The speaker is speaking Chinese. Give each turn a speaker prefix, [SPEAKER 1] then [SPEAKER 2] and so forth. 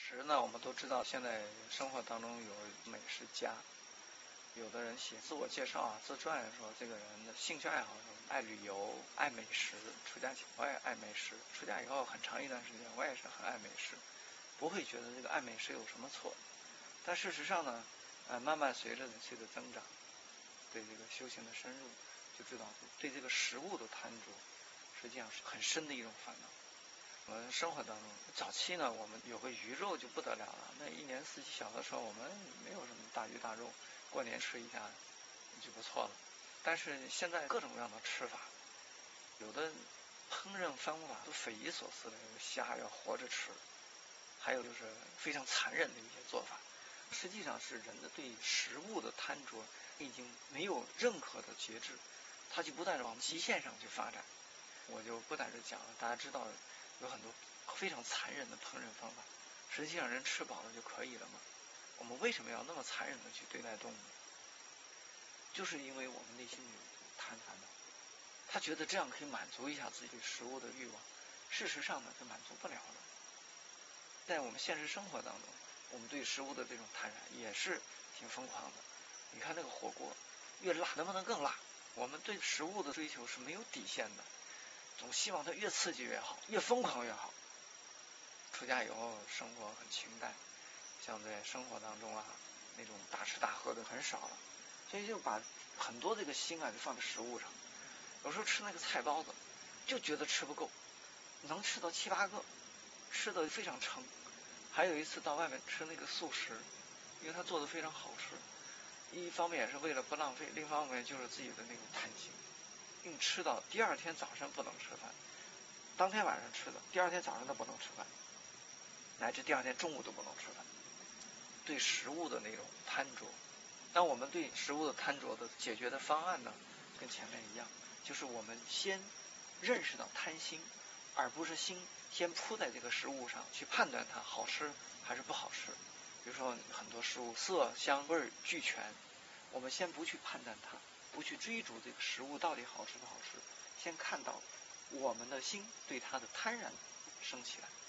[SPEAKER 1] 食呢，我们都知道，现在生活当中有美食家，有的人写自我介绍自传说这个人的兴趣爱好爱旅游、爱美食。出家前我也爱美食，出家以后很长一段时间我也是很爱美食，不会觉得这个爱美食有什么错。但事实上呢，慢慢随着年岁的增长，对这个修行的深入，就知道对这个食物的贪着，实际上是很深的一种烦恼。我们生活当中，早期呢，我们有个鱼肉就不得了了。那一年四季小的时候，我们没有什么大鱼大肉，过年吃一下就不错了。但是现在各种各样的吃法，有的烹饪方法都匪夷所思的，有虾要活着吃，还有就是非常残忍的一些做法。实际上是人的对食物的贪着已经没有任何的节制，它就不断地往极限上去发展。我就不在这讲了，大家知道有很多非常残忍的烹饪方法，实际上人吃饱了就可以了吗？我们为什么要那么残忍的去对待动物？就是因为我们内心有贪婪的，他觉得这样可以满足一下自己对食物的欲望，事实上呢是满足不了的。在我们现实生活当中，我们对食物的这种贪婪也是挺疯狂的。你看那个火锅，越辣能不能更辣？我们对食物的追求是没有底线的，总希望它越刺激越好，越疯狂越好。出家以后生活很清淡，像在生活当中那种大吃大喝的很少了，所以就把很多这个心就放在食物上。有时候吃那个菜包子，就觉得吃不够，能吃到7、8个，吃得非常撑。还有一次到外面吃那个素食，因为它做得非常好吃，一方面也是为了不浪费，另一方面就是自己的那种贪心，硬吃到第二天早上不能吃饭，当天晚上吃的，第二天早上都不能吃饭，乃至第二天中午都不能吃饭。对食物的那种贪着，当我们对食物的贪着的解决的方案呢，跟前面一样，就是我们先认识到贪心，而不是心先扑在这个食物上去判断它好吃还是不好吃。比如说很多食物色香味俱全，我们先不去判断它，不去追逐这个食物到底好吃不好吃，先看到我们的心对它的贪婪升起来，